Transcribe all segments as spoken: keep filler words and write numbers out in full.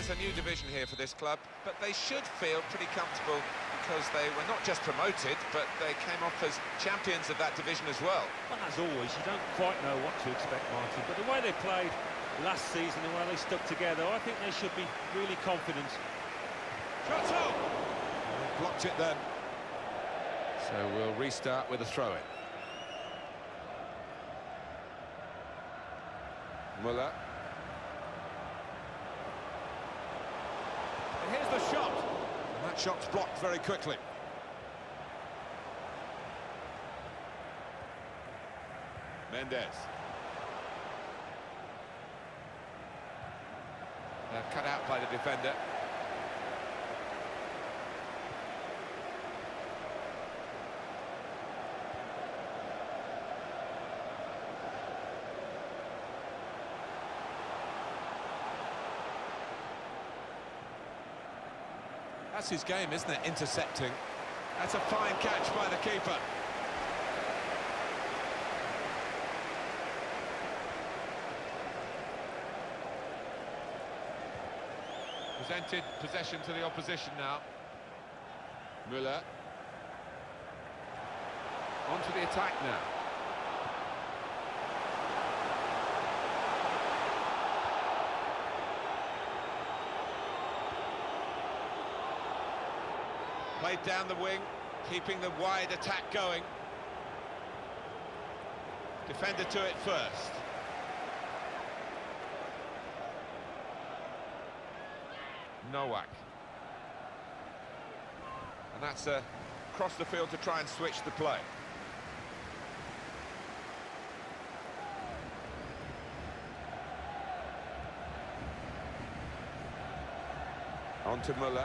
it's a new division here for this club, but they should feel pretty comfortable because they were not just promoted, but they came off as champions of that division as well. Well, as always, you don't quite know what to expect, Martin, but the way they played last season, the way they stuck together, I think they should be really confident. Shots up! Blocked it then. So we'll restart with a throw-in. Muller. And here's the shot. And that shot's blocked very quickly. Mendes. They're cut out by the defender. That's his game, isn't it? Intercepting. That's a fine catch by the keeper. Presented possession to the opposition now. Müller. On to the attack now. Played down the wing, keeping the wide attack going. Defender to it first. Nowak. And that's uh, across the field to try and switch the play. On to Müller.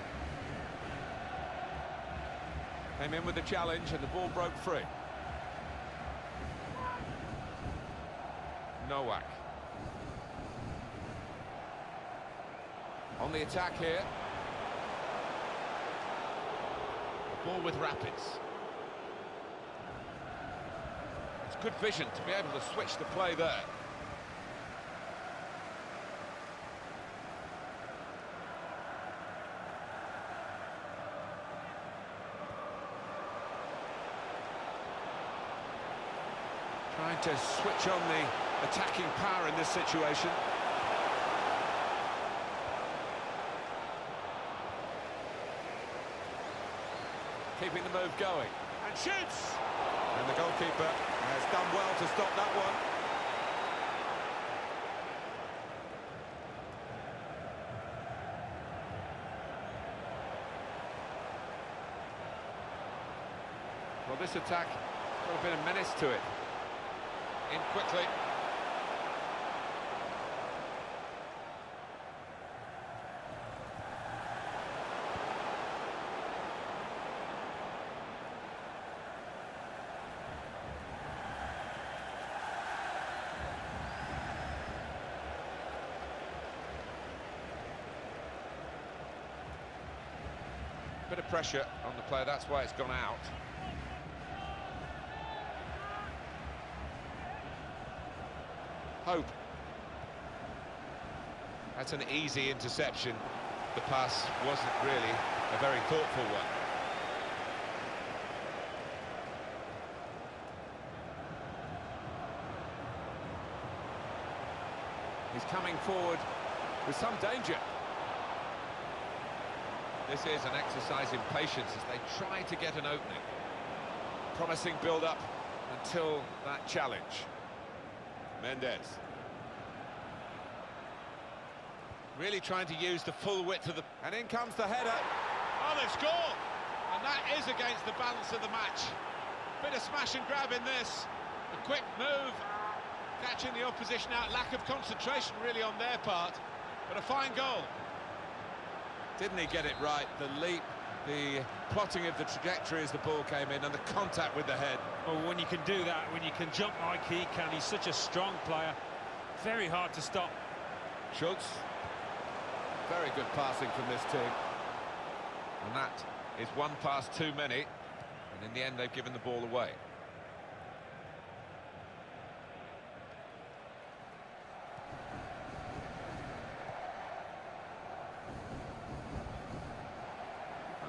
Came in with the challenge and the ball broke free. Nowak. On the attack here. The ball with Rapids. It's good vision to be able to switch the play there. Trying to switch on the attacking power in this situation. Keeping the move going. And shoots! And the goalkeeper has done well to stop that one. Well, this attack got a bit of menace to it. In quickly. Bit of pressure on the player, that's why it's gone out. Hope. That's an easy interception. The pass wasn't really a very thoughtful one. He's coming forward with some danger. This is an exercise in patience as they try to get an opening. Promising build-up until that challenge. Mendes. Really trying to use the full width of the... And in comes the header. Oh, they've scored! And that is against the balance of the match. Bit of smash and grab in this. A quick move, catching the opposition out. Lack of concentration really on their part. But a fine goal. Didn't he get it right? The leap, the plotting of the trajectory as the ball came in, and the contact with the head. Well, when you can do that, when you can jump like he can, he's such a strong player. Very hard to stop. Schultz. Very good passing from this team. And that is one pass too many. And in the end, they've given the ball away.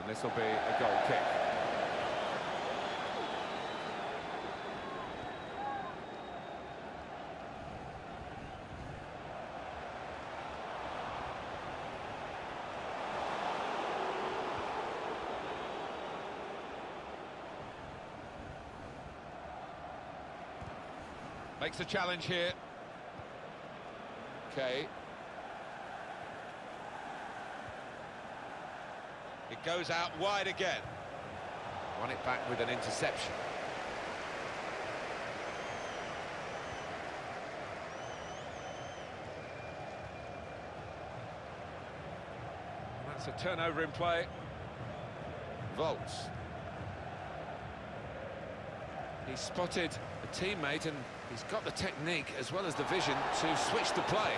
This will be a goal kick. Makes a challenge here. Okay. It goes out wide again. Won it back with an interception. That's a turnover in play. Volts. He's spotted a teammate and he's got the technique as well as the vision to switch the play.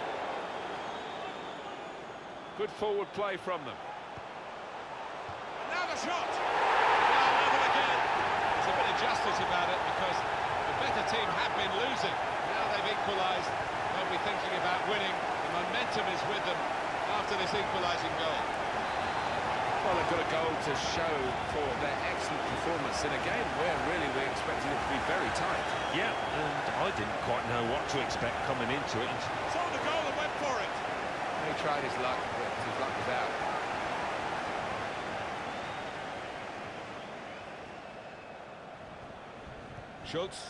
Good forward play from them. Now the shot! Now level again. There's a bit of justice about it because the better team have been losing. Now they've equalised. They'll be thinking about winning. The momentum is with them after this equalising goal. Well, they've got a goal to show for their excellent performance in a game where really we expected it to be very tight. Yeah, and I didn't quite know what to expect coming into it. Saw the goal and went for it. He tried his luck, but his luck was out. Schultz.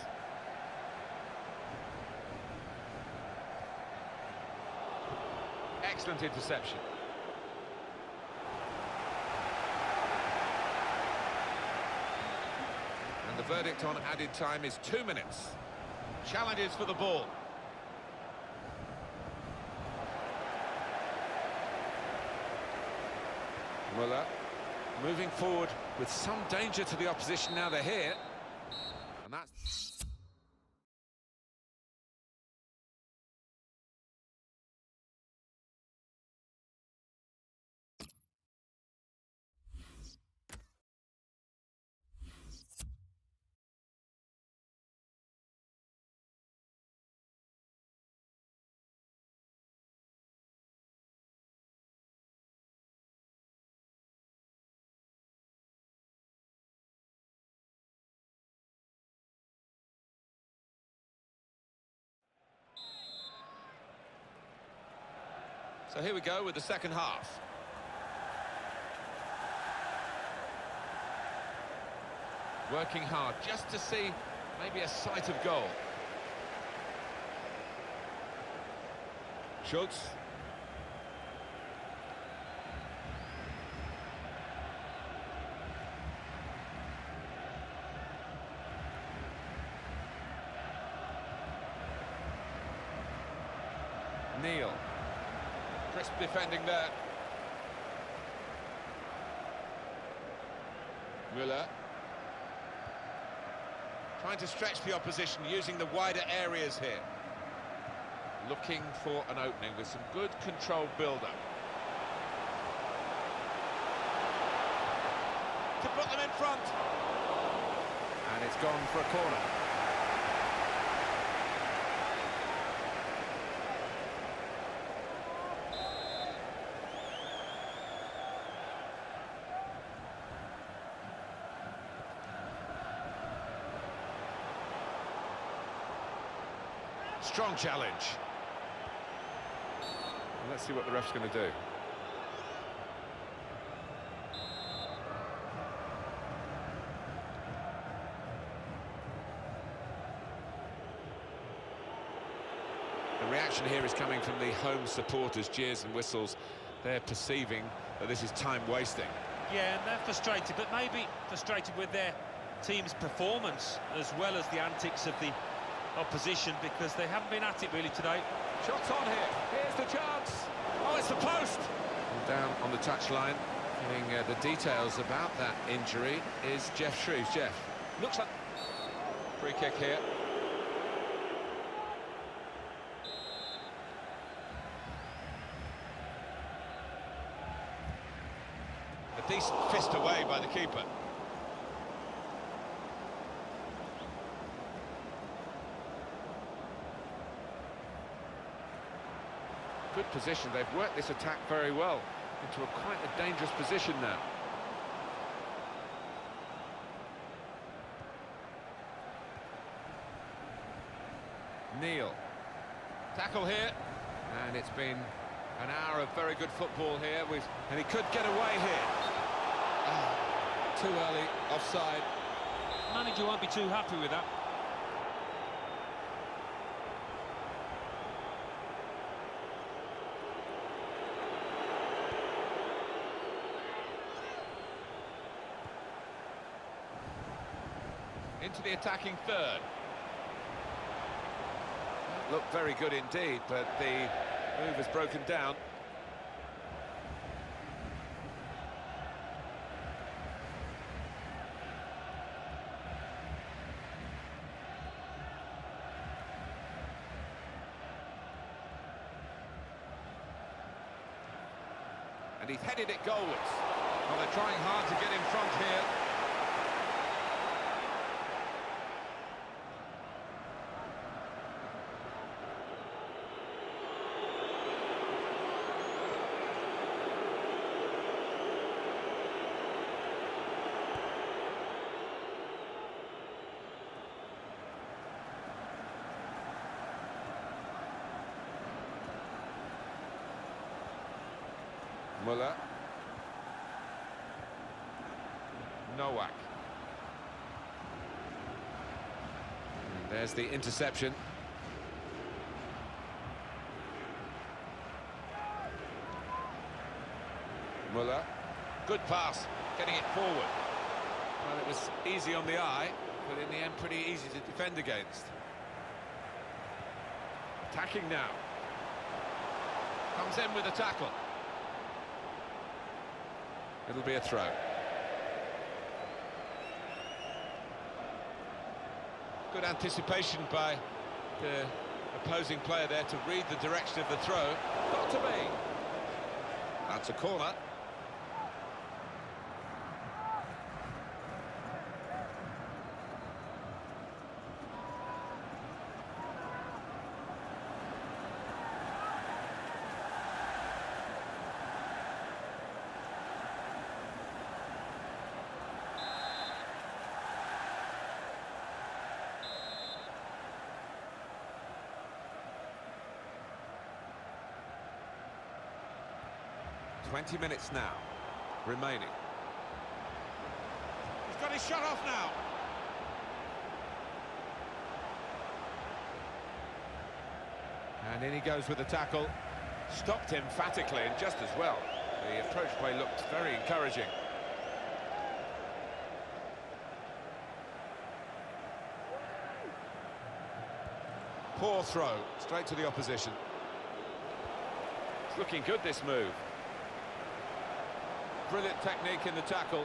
Excellent interception. And the verdict on added time is two minutes. Challenges for the ball. Muller moving forward with some danger to the opposition now they're here. And that's... So here we go with the second half. Working hard just to see maybe a sight of goal. Schultz. Neil. Crisp defending there. Müller. Trying to stretch the opposition, using the wider areas here. Looking for an opening with some good controlled build-up. To put them in front. And it's gone for a corner. Strong challenge. Let's see what the ref's going to do. The reaction here is coming from the home supporters, jeers and whistles. They're perceiving that this is time wasting. Yeah, and they're frustrated, but maybe frustrated with their team's performance as well as the antics of the opposition, because they haven't been at it really today. Shots on here. Here's the chance. Oh, it's the post. Down on the touchline, getting uh, the details about that injury is Geoff Shreeves. Jeff. Looks like free kick here. A decent fist away by the keeper. Good position. They've worked this attack very well into a quite a dangerous position now. Neil. Tackle here. And it's been an hour of very good football here, with, and he could get away here. Oh, too early, offside. Manager won't be too happy with that. Into the attacking third. Looked very good indeed, but the move has broken down. And he's headed it goalwards. Well, they're trying hard to get in front here. Muller. Nowak. And there's the interception. Muller. Good pass, getting it forward. Well, it was easy on the eye, but in the end pretty easy to defend against. Attacking now. Comes in with a tackle. It'll be a throw. Good anticipation by the opposing player there to read the direction of the throw. Got to be. That's a corner. twenty minutes now remaining. He's got his shot off now. And in he goes with the tackle. Stopped emphatically and just as well. The approach play looked very encouraging. Poor throw, straight to the opposition. It's looking good, this move. Brilliant technique in the tackle.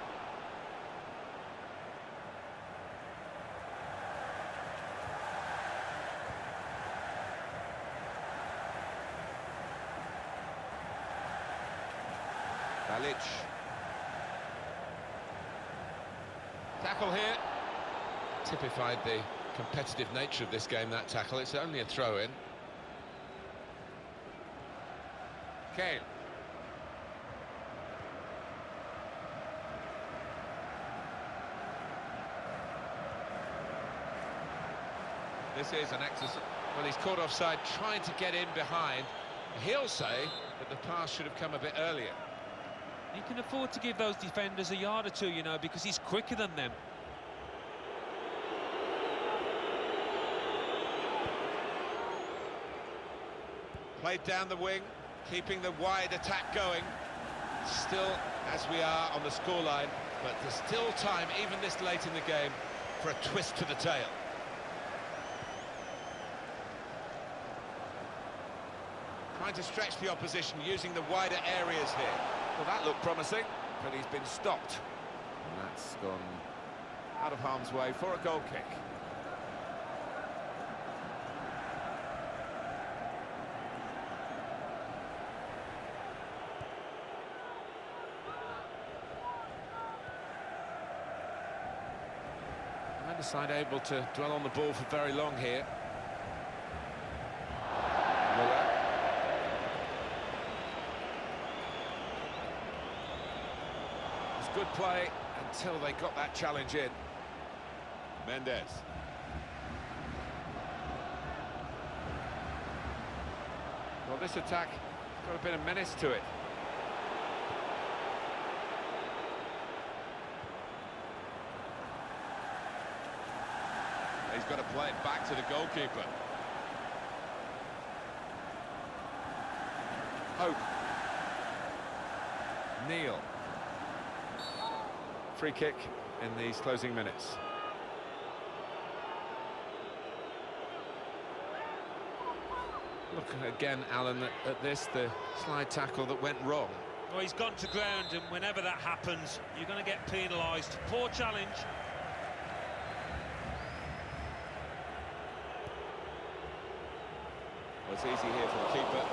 Balic. Tackle here. Typified the competitive nature of this game, that tackle. It's only a throw-in. Kane. This is an exercise. Well, he's caught offside, trying to get in behind. He'll say that the pass should have come a bit earlier. He can afford to give those defenders a yard or two, you know, because he's quicker than them. Played down the wing, keeping the wide attack going. Still, as we are on the scoreline, but there's still time, even this late in the game, for a twist to the tail. Trying to stretch the opposition, using the wider areas here. Well, that looked promising, but he's been stopped. And that's gone out of harm's way for a goal kick. Neither side able to dwell on the ball for very long here. Muller. Good play until they got that challenge in. Mendes. Well, this attack got a bit of menace to it. He's got to play it back to the goalkeeper. Hope. Neil. Free kick in these closing minutes. Look again, Alan, at, at this, the slide tackle that went wrong. Well, he's gone to ground, and whenever that happens, you're going to get penalised. Poor challenge. Well, it's easy here for the keeper.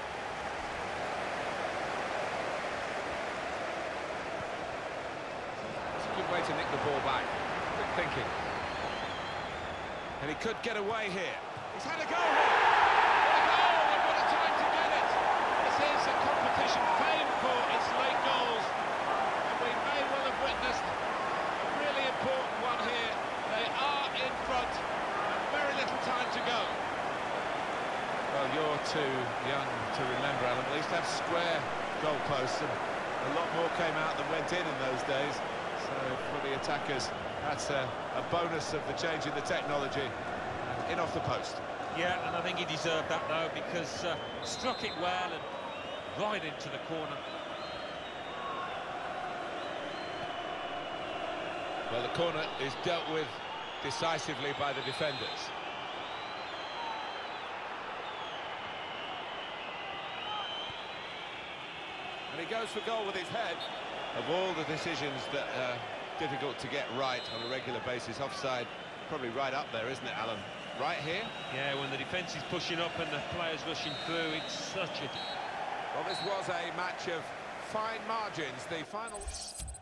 It's a good way to nick the ball back. Good thinking. And he could get away here. He's had a go here. What a goal, and what a time to get it. This is a competition famed for its late goals, and we may well have witnessed a really important one here. They are in front, and very little time to go. Well, you're too young to remember, Alan, but they used to have square goalposts, and a lot more came out than went in in those days. So for the attackers, that's a, a bonus of the change in the technology. And in off the post. Yeah, and I think he deserved that, though, because uh, struck it well and right into the corner. Well, the corner is dealt with decisively by the defenders. And he goes for goal with his head. Of all the decisions that are difficult to get right on a regular basis, offside probably right up there, isn't it, Alan? Right here? Yeah, when the defence is pushing up and the players rushing through, it's such a... Well, this was a match of fine margins. The final...